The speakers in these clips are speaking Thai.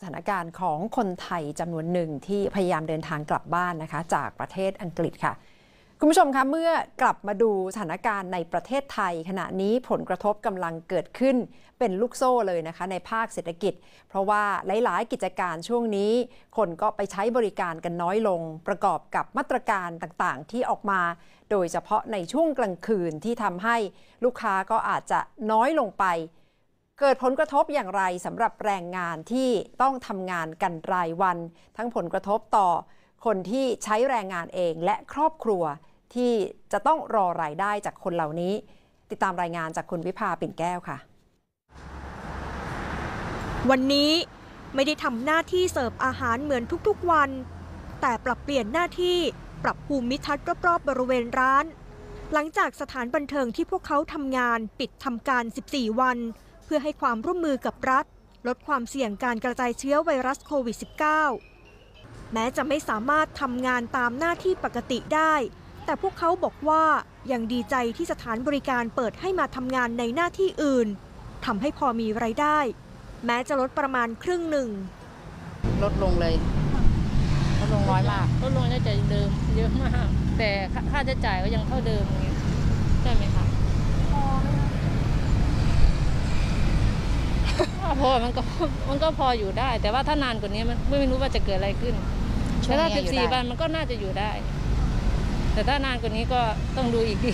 สถานการณ์ของคนไทยจำนวนหนึ่งที่พยายามเดินทางกลับบ้านนะคะจากประเทศอังกฤษค่ะคุณผู้ชมคะเมื่อกลับมาดูสถานการณ์ในประเทศไทยขณะนี้ผลกระทบกำลังเกิดขึ้นเป็นลูกโซ่เลยนะคะในภาคเศรษฐกิจเพราะว่าหลายๆกิจการช่วงนี้คนก็ไปใช้บริการกันน้อยลงประกอบกับมาตรการต่างๆที่ออกมาโดยเฉพาะในช่วงกลางคืนที่ทำให้ลูกค้าก็อาจจะน้อยลงไปเกิดผลกระทบอย่างไรสำหรับแรงงานที่ต้องทำงานกันรายวันทั้งผลกระทบต่อคนที่ใช้แรงงานเองและครอบครัวที่จะต้องรอรายได้จากคนเหล่านี้ติดตามรายงานจากคุณวิภาปิ่นแก้วค่ะวันนี้ไม่ได้ทำหน้าที่เสิร์ฟอาหารเหมือนทุกๆวันแต่ปรับเปลี่ยนหน้าที่ปรับภูมิทัศน์รอบๆบริเวณร้านหลังจากสถานบันเทิงที่พวกเขาทำงานปิดทำการ14วันเพื่อให้ความร่วมมือกับรัฐลดความเสี่ยงการกระจายเชื้อไวรัสโควิด -19 แม้จะไม่สามารถทำงานตามหน้าที่ปกติได้แต่พวกเขาบอกว่ายังดีใจที่สถานบริการเปิดให้มาทำงานในหน้าที่อื่นทำให้พอมีรายได้แม้จะลดประมาณครึ่งหนึ่งลดลงเลยลดลงน้อยมากลดลงน่าจะเดิมเยอะมากแต่ค่าใช้จ่ายก็ยังเท่าเดิมใช่ไหมคะพอไหมพอมันก็พออยู่ได้แต่ว่าถ้านานกว่านี้มันไม่รู้ว่าจะเกิดอะไรขึ้นแต่ถ้า14 วันมันก็น่าจะอยู่ได้แต่ถ้านานกว่านี้ก็ต้องดูอีกที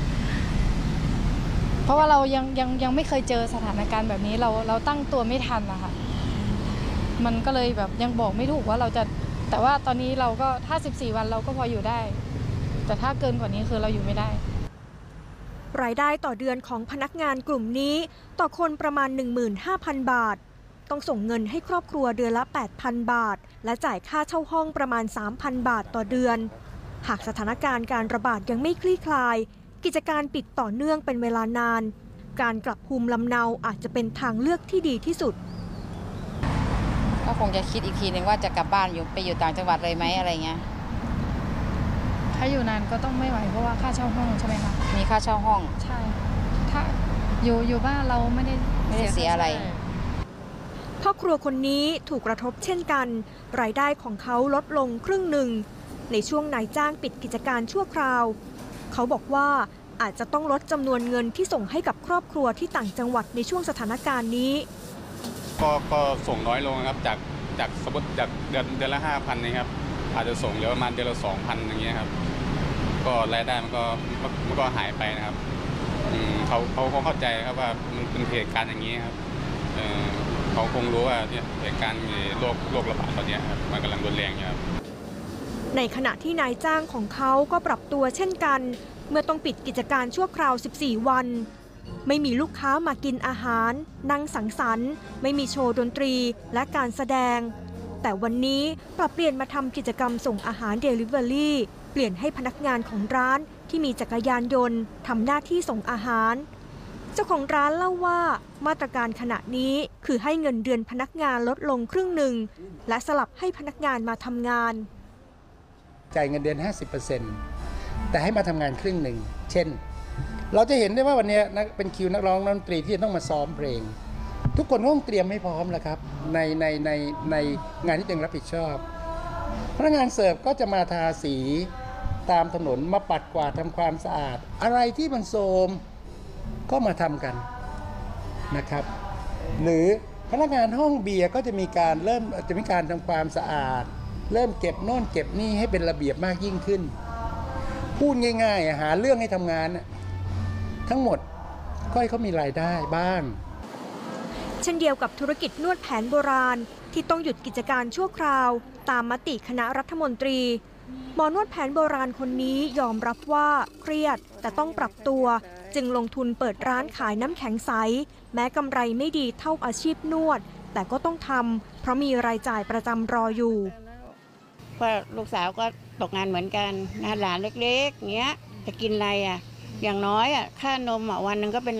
เพราะว่าเรายังไม่เคยเจอสถานการณ์แบบนี้เราตั้งตัวไม่ทันนะคะมันก็เลยแบบยังบอกไม่ถูกว่าเราจะแต่ว่าตอนนี้เราก็ถ้า14 วันเราก็พออยู่ได้แต่ถ้าเกินกว่านี้คือเราอยู่ไม่ได้รายได้ต่อเดือนของพนักงานกลุ่มนี้ต่อคนประมาณ 15,000 บาทต้องส่งเงินให้ครอบครัวเดือนละ 8,000 บาทและจ่ายค่าเช่าห้องประมาณ 3,000 บาทต่อเดือนหากสถานการณ์การระบาดยังไม่คลี่คลายกิจการปิดต่อเนื่องเป็นเวลานานการกลับภูมิลำเนาอาจจะเป็นทางเลือกที่ดีที่สุดก็คงจะคิดอีกทีหนึ่งว่าจะกลับบ้านไปอยู่ต่างจังหวัดเลยไหมอะไรเงี้ยถ้าอยู่นานก็ต้องไม่ไหวเพราะว่าค่าเช่าห้องใช่ไหมคะมีค่าเช่าห้องใช่ถ้าอยู่บ้านเราไม่ได้เสียอะไรครอบครัวคนนี้ถูกกระทบเช่นกันรายได้ของเขาลดลงครึ่งหนึ่งในช่วงนายจ้างปิดกิจการชั่วคราวเขาบอกว่าอาจจะต้องลดจำนวนเงินที่ส่งให้กับครอบครัวที่ต่างจังหวัดในช่วงสถานการณ์นี้ก็ส่งน้อยลงครับจากสมมติจากเดือนละ 5,000 นะครับอาจจะส่งเหลือประมาณเดือนละ 2,000 อย่างเงี้ยครับก็รายได้มันก็หายไปนะครับเขาเข้าใจครับว่ามันเป็นเหตุการณ์อย่างนี้ครับเขาคงรู้ว่าเนี่ยเหตุการณ์โรคระบาดตอนนี้ครับมันกำลังรุนแรงครับในขณะที่นายจ้างของเขาก็ปรับตัวเช่นกันเมื่อต้องปิดกิจการชั่วคราว14 วันไม่มีลูกค้ามากินอาหารนั่งสังสรรค์ไม่มีโชว์ดนตรีและการแสดงแต่วันนี้ปรับเปลี่ยนมาทำกิจกรรมส่งอาหาร Delivery เปลี่ยนให้พนักงานของร้านที่มีจักรยานยนต์ทำหน้าที่ส่งอาหารเจ้าของร้านเล่าว่ามาตรการขณะนี้คือให้เงินเดือนพนักงานลดลงครึ่งหนึ่งและสลับให้พนักงานมาทำงานจ่ายเงินเดือน 50% แต่ให้มาทำงานครึ่งหนึ่งเช่นเราจะเห็นได้ว่าวันนี้เป็นคิวนักร้องดนตรีที่ต้องมาซ้อมเพลงทุกคนต้องเตรียมให้พร้อมแล้วครับในงานที่ตัวเองรับผิดชอบพนักงานเสิร์ฟก็จะมาทาสีตามถนนมาปัดกวาดทำความสะอาดอะไรที่มันโทรมก็มาทำกันนะครับหรือพนักงานห้องเบียร์ก็จะมีการทำความสะอาดเริ่มเก็บโน่นเก็บนี่ให้เป็นระเบียบมากยิ่งขึ้นพูดง่ายๆหาเรื่องให้ทำงานทั้งหมดก็ให้เขามีรายได้บ้างเช่นเดียวกับธุรกิจนวดแผนโบราณที่ต้องหยุดกิจการชั่วคราวตามมติคณะรัฐมนตรีหมอนวดแผนโบราณคนนี้ยอมรับว่าเครียดแต่ต้องปรับตัวจึงลงทุนเปิดร้านขายน้ำแข็งใสแม้กำไรไม่ดีเท่าอาชีพนวดแต่ก็ต้องทำเพราะมีรายจ่ายประจำรออยู่เพราะลูกสาวก็ตกงานเหมือนกันนะหลานเล็กๆเงี้ยจะกินอะไรอย่างน้อยค่านมวันหนึ่งก็เป็น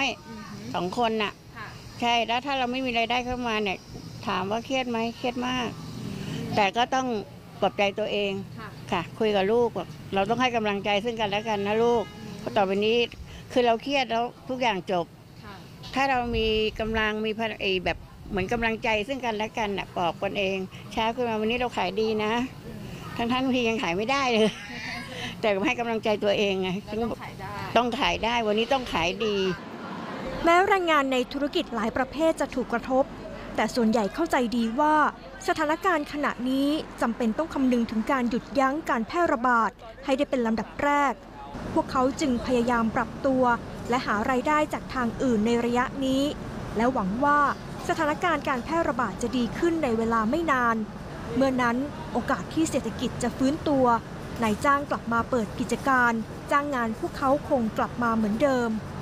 100 2 คนใช่แล้วถ้าเราไม่มีรายได้เข้ามาเนี่ยถามว่าเครียดไหมเครียดมากแต่ก็ต้องปลอบใจตัวเองค่ะคุยกับลูกแบบเราต้องให้กำลังใจซึ่งกันและกันนะลูกเพราะต่อไปนี้คือเราเครียดแล้วทุกอย่างจบถ้าเรามีกำลังมีแบบเหมือนกำลังใจซึ่งกันและกันปลอบกันเองเช้าขึ้นมาวันนี้เราขายดีนะทั้งบางทียังขายไม่ได้เลย แต่ให้กำลังใจตัวเองไงต้องขายได้วันนี้ต้องขายดีแม้แรงงานในธุรกิจหลายประเภทจะถูกกระทบแต่ส่วนใหญ่เข้าใจดีว่าสถานการณ์ขณะนี้จำเป็นต้องคำนึงถึงการหยุดยั้งการแพร่ระบาดให้ได้เป็นลำดับแรกพวกเขาจึงพยายามปรับตัวและหารายได้จากทางอื่นในระยะนี้และหวังว่าสถานการณ์การแพร่ระบาดจะดีขึ้นในเวลาไม่นานเมื่อนั้นโอกาสที่เศรษฐกิจจะฟื้นตัวนายจ้างกลับมาเปิดกิจการจ้างงานพวกเขาคงกลับมาเหมือนเดิม